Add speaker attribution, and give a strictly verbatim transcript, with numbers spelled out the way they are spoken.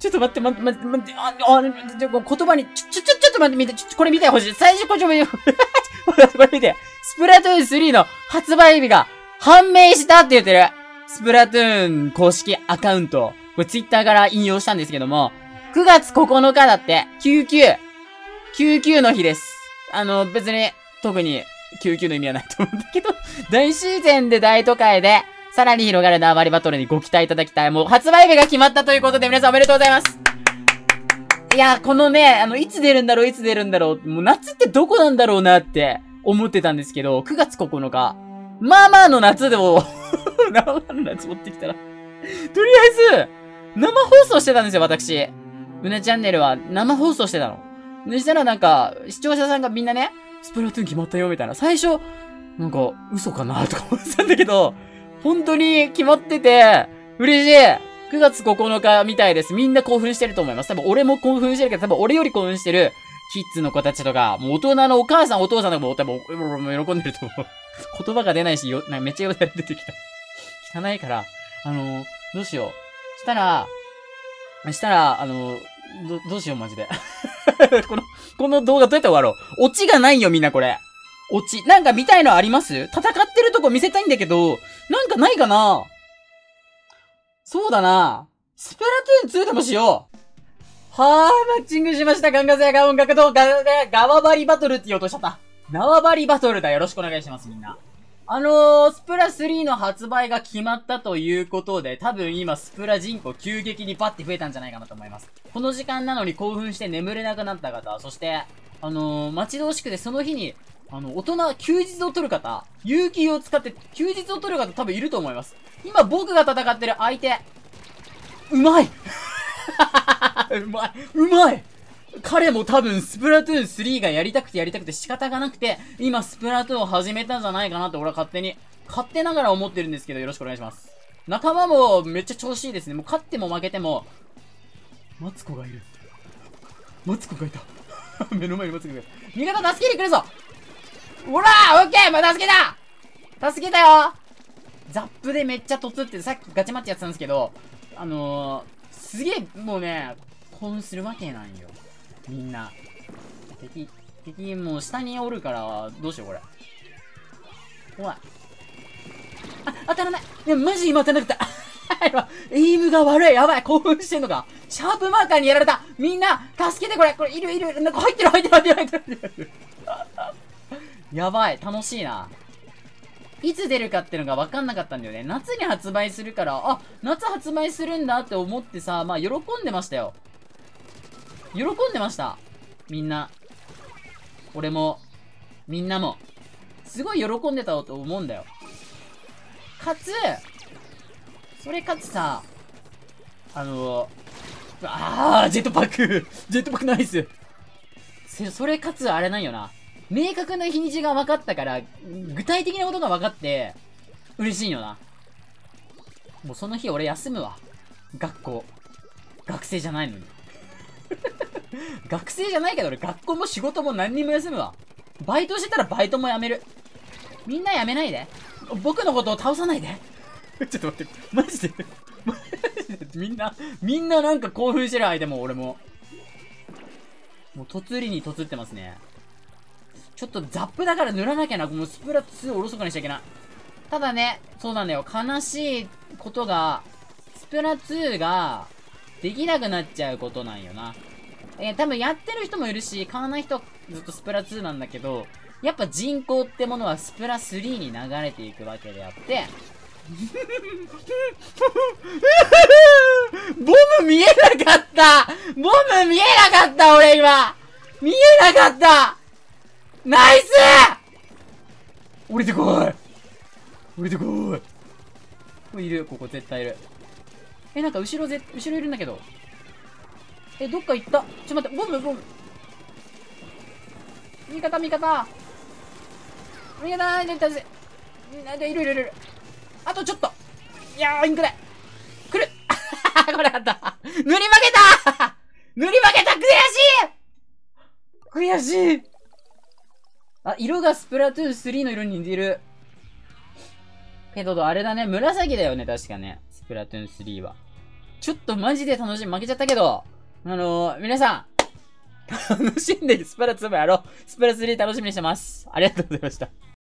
Speaker 1: ちょっと待って、待って、待って、待って、あ、あ、ちょ、言葉に、ちょ、ちょ、ちょ、ちょっと待って、見て、ちょ、これ見てほしい。最初こっちも見て、これ見て。スプラトゥーンスリーの発売日が判明したって言ってる。スプラトゥーン公式アカウント。これツイッターから引用したんですけども、くがつここのかだって、きゅうきゅう。きゅうきゅうの日です。あの、別に、特に、きゅうきゅうの意味はないと思うんだけど、大自然で大都会で、さらに広がる縄張りバトルにご期待いただきたい。もう発売日が決まったということで、皆さんおめでとうございます。いや、このね、あの、いつ出るんだろう、いつ出るんだろう、もう夏ってどこなんだろうなって思ってたんですけど、くがつここのか。まあまあの夏でも、生の夏持ってきたら。とりあえず、生放送してたんですよ、私。うなチャンネルは生放送してたの。そしたらなんか、視聴者さんがみんなね、スプラトゥーン決まったよ、みたいな。最初、なんか、嘘かなとか思ってたんだけど、本当に決まってて、嬉しい。くがつここのかみたいです。みんな興奮してると思います。多分俺も興奮してるけど、多分俺より興奮してるキッズの子たちとか、もう大人のお母さんお父さんとかも多分喜んでると思う。言葉が出ないし、よ、なんかめっちゃよだれ出てきた。汚いから、あのー、どうしよう。したら、したら、あのー、ど、どうしようマジで。この、この動画どうやって終わろう。オチがないよみんなこれ。オチ。なんか見たいのあります？戦ってるとこ見せたいんだけど、なんかないかな？そうだな。スプラトゥーンツーでもしよう。はぁ、マッチングしました。ガンガゼガ音楽とガ、ガ、ガワバリバトルって言おうとしちゃった。縄張りバトルだ。よろしくお願いします、みんな。あのー、スプラスリーの発売が決まったということで、多分今スプラ人口急激にバッて増えたんじゃないかなと思います。この時間なのに興奮して眠れなくなった方、そして、あのー、待ち遠しくてその日に、あの、大人、休日を取る方、有給を使って休日を取る方多分いると思います。今僕が戦ってる相手、うまいうまいうまい彼も多分スプラトゥーンスリーがやりたくてやりたくて仕方がなくて、今スプラトゥーンを始めたんじゃないかなって俺は勝手に、勝手ながら思ってるんですけど、よろしくお願いします。仲間もめっちゃ調子いいですね。もう勝っても負けても、マツコがいる。マツコがいた。目の前にマツコがいる。味方助けに来るぞ。ほらーオッケーまあ、助けた助けたよザップでめっちゃ突ってさっきガチマッチやってたんですけど、あのー、すげえ、もうね、興奮するわけなんよ。みんな。敵、敵もう下におるから、どうしようこれ。怖い。あ、当たらないいや、マジ今当たらなかったエイムが悪いやばい興奮してんのかシャープマーカーにやられたみんな助けてこれこれいるいるなんか入ってる入ってる入ってる入ってる入ってるやばい楽しいないつ出るかってのが分かんなかったんだよね。夏に発売するから、あ、夏発売するんだって思ってさ、まあ喜んでましたよ。喜んでました。みんな。俺も、みんなも。すごい喜んでたと思うんだよ。かつ、それかつさ、あの、あー、ジェットパックジェットパックナイスそれかつあれなんよな。明確な日にちが分かったから、具体的なことが分かって、嬉しいよな。もうその日俺休むわ。学校。学生じゃないのに。学生じゃないけど俺学校も仕事も何にも休むわ。バイトしてたらバイトも辞める。みんな辞めないで。僕のことを倒さないで。ちょっと待って。マジでマジでみんな、みんななんか興奮してる相手も俺も。もう突りに突ってますね。ちょっとザップだから塗らなきゃな。もうスプラツーおろそかにしちゃいけない。ただね、そうなんだよ。悲しいことが、スプラツーができなくなっちゃうことなんよな。えー、多分やってる人もいるし、買わない人はずっとスプラツーなんだけど、やっぱ人口ってものはスプラスリーに流れていくわけであって、ボム見えなかったボム見えなかった俺今見えなかったナイス降りてこい降りてこいこれいるここ絶対いる。え、なんか後ろぜ、後ろいるんだけど。え、どっか行った。ちょっと待って、ボムボム味方味方味方いるいるいるいる。あとちょっといやーインクで来るこれあった塗り負けた塗り負けた悔しい悔しいあ、色がスプラトゥーンスリーの色に似てる。けど、あれだね。紫だよね。確かね。スプラトゥーンスリーは。 ちょっとマジで楽しみ、負けちゃったけど、あのー、皆さん、楽しんでスプラツーもやろう。スプラスリー楽しみにしてます。ありがとうございました。